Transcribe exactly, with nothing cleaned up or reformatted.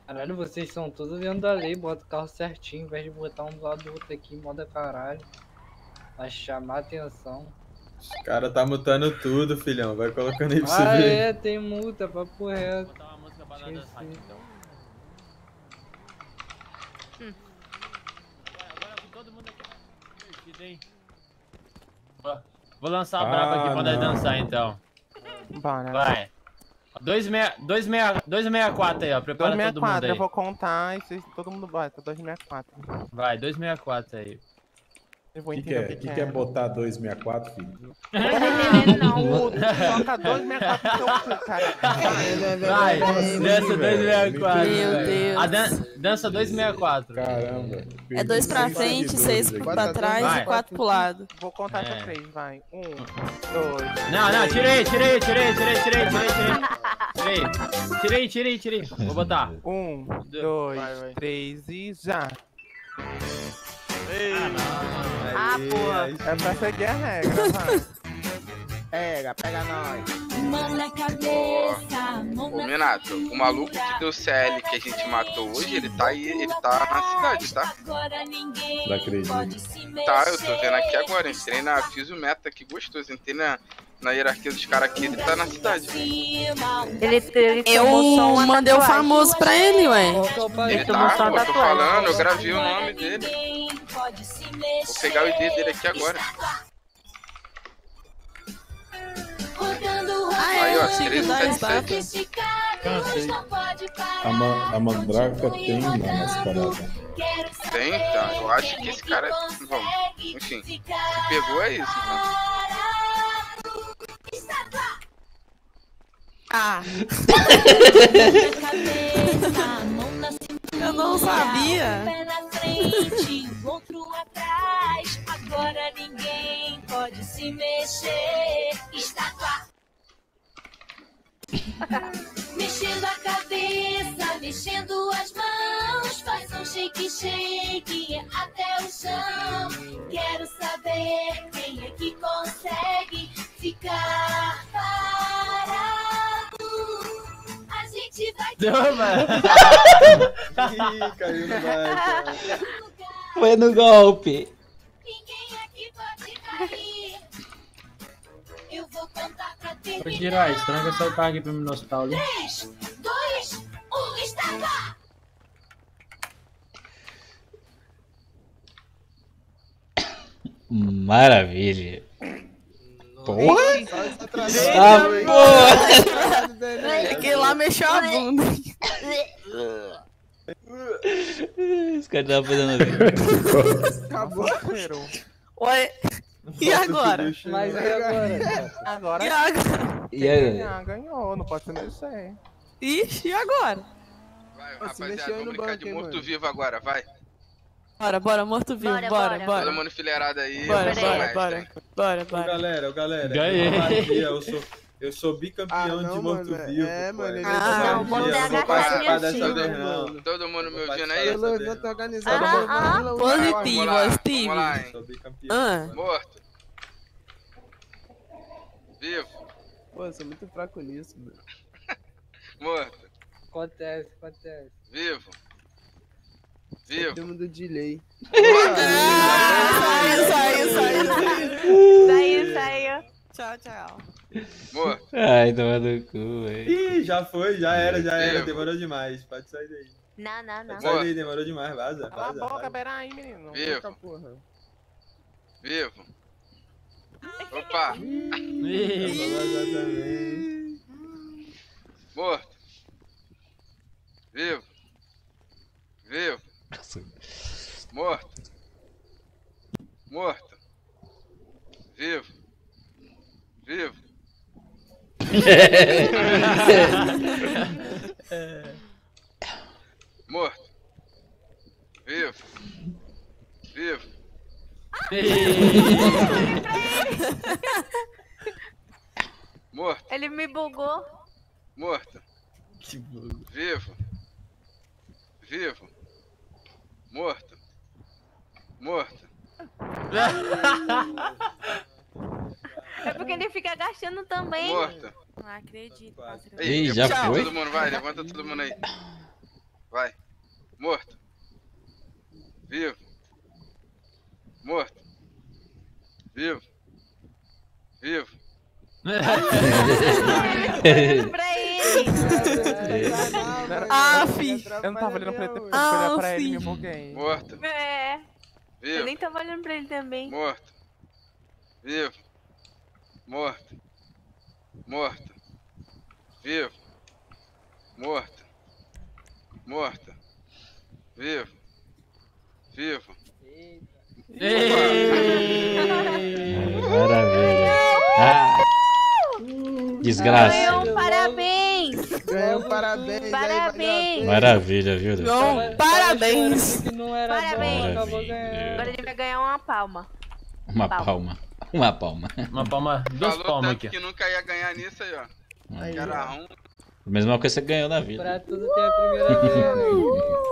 Caralho, vocês são todos dentro da lei, bota o carro certinho, em vez de botar um do lado do outro aqui, moda caralho. Vai chamar atenção. Os caras tá mutando tudo, filhão. Vai colocando aí pra você Ah ver. é, tem multa, papo reto. Vou botar uma música pra nós dançar aqui, então. Hum. Agora, agora todo mundo aqui. Divertido, hein? Vou- Vou lançar a braba aqui Ah, pra nós não. dançar, então. Bora. Vai. dois sessenta e quatro aí, ó. Prepara todo mundo dois sessenta e quatro, aí. eu vou contar e vocês, todo mundo bota. dois sessenta e quatro. Vai, dois sessenta e quatro aí. Eu vou O que, entender que é? o O que, que, que que é é. botar dois sessenta e quatro, filho? Não tô entendendo, não. Toca dois sessenta e quatro no seu cu, cara. Vai, dança dois sessenta e quatro. Meu velho. Deus. A dan dança dois sessenta e quatro. Caramba. É dois pra Perdi frente, cem seis seguidores pra aqui. trás Vai. e quatro pro lado. Vou contar É. até três, vai. Um, dois. Não, não, tirei, tirei, tirei, tirei, tirei, tirei, tirei. Tirei, tirei, tirei, tirei. Vou botar. Um, dois, Vai, vai. três e já. Ah, porra. É pra seguir a regra, vai. Pega, pega nós. Mão na cabeça, mão Ô, na Minato, o maluco que deu C L que a gente matou hoje, ele tá aí, ele tá na cidade, tá? agora ninguém Não acredito. pode se mexer. Tá, eu tô vendo aqui agora, entrei na, fiz o meta aqui gostoso, entrei na, na hierarquia dos caras aqui, ele tá na cidade. Ele, ele Eu tomou só uma mandei o tatuagem. famoso pra ele, ué. Qual que é o pai? Ele tomou tá, só uma pô, tô tatuagem. falando, eu gravei o nome dele. Ninguém pode se Vou pegar o I D dele aqui agora. Rodando, Ah, Aí, é ó, o Tigre da treze Esbata. esse caminho não pode parar. A, ma a mandraca tem lá nas paradas. Quero Tem, saber tá, eu acho que quem esse cara, consegue vamos, enfim, se ficar pegou é isso, então. parado. Está lá. Ah, Na cabeça, mão na cintura, eu não sabia. pé na frente, o outro atrás. Agora ninguém pode se mexer. Estátua. Mexendo a cabeça, mexendo as mãos, faz um shake, shake até o chão. Quero saber quem é que consegue ficar parado. A gente vai Toma! Ih, caiu no baixo. Foi no golpe. Ninguém aqui pode cair. Eu vou contar pra Ô, terminar. Girais, tranca seu carro aqui pra mim no hospital ali. três, dois, um, está lá. Maravilha. Porra! Ah, porra! É que lá mexeu a bunda. Esse cara tava fazendo assim. Acabou. Zero. Ué, e agora? Mas e agora? Agora E agora? E quem aí? ganhar, ganhou. Não pode ser mexer. Ixi, e agora? Vai, Pô, se rapaziada, mexeu vamos no brincar banco, de hein, mano? morto-vivo agora, vai. Bora, bora, morto-vivo, Bora, bora, bora. bora. Todo mundo fileirado aí, Bora, eu sou bora, mestre. bora, bora, Ô, bora. galera, ô, galera. Ganhei. Eu, batia, eu, sou, eu sou bicampeão Ah, não, de mano, morto-vivo. é, pô, mano, ele eu é sou Não, batia, vou eu ter não vou a participar garrafinha dessa assim, vez, não. mano. Todo mundo me Vou ouvindo participar aí? dessa Pelo vez, evento não. organizado Ah, por ah, Manila, o positivo. cara- Vamos lá, Steve. vamos lá, hein. Sou bicampeão. Ah, Morto. Vivo. Pô, eu sou muito fraco nisso, mano. Morto. Acontece, acontece. Vivo. Vivo. Temos do delay. saiu, saiu, saiu. Saiu, saiu. Tchau, tchau. Morto. Ai, toma no cu, velho. Ih, já foi, já era, já era. Vivo. Demorou demais. Pode sair daí. Não, não, não. Pode sair daí, demorou demais. Vaza, Cala a vaza. boca, vaza. peraí, menino. Vivo. Eita porra. Vivo. Opa. Ih, Vaza também. Morto. Vivo. Vivo. Morto. Morto. Vivo. Vivo. Morto. Vivo. Vivo. Morto. Ele me bugou. Morto. Vivo. Vivo. Morto. Morto. É porque ele fica agachando também. Morto. Não acredito, Aí, Ih, já levanta foi? todo mundo, vai, levanta todo mundo aí. Vai. Morto. Vivo. Morto. Vivo. Vivo. Pra ele. Ah, fi. Eu não tava olhando pra ele, eu fui Ah, olhar pra ele e me sim. buguei. Morto. É. Eu Vivo. nem tava olhando pra ele também. Morto. Vivo. Morto. Morto. Vivo. Morto. Morto. Vivo. Vivo. Maravilha. Ah, desgraça. Ganhou um parabéns. Ganhou, parabéns. Parabéns. Maravilha, viu? Deus? Não, parabéns. Que não era Parabéns. bom, acabou ganhando. Agora ele vai ganhar uma palma. Uma Palma. palma. Uma palma. Uma palma, duas Falou palmas tanto aqui. que nunca ia ganhar nisso aí, ó. Aí, Cara ó. ruim. Mesma coisa que você ganhou na vida. Pra tudo tem a primeira vez.